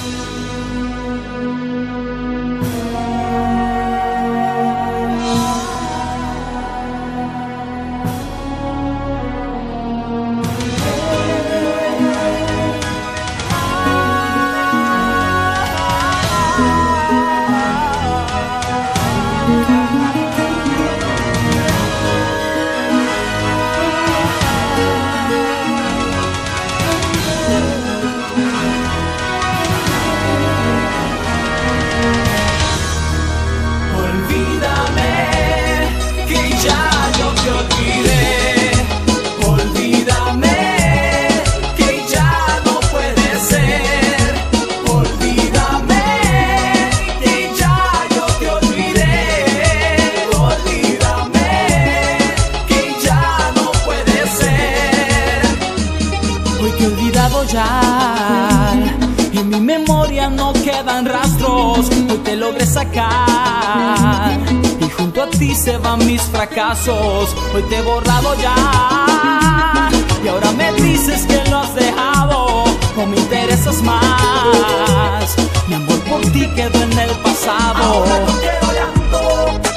Ya, en mi memoria no quedan rastros, hoy te logré sacar y junto a ti se van mis fracasos, hoy te he borrado ya y ahora me dices que lo has dejado, no me interesas más, mi amor por ti quedó en el pasado. Ahora no quiero llanto,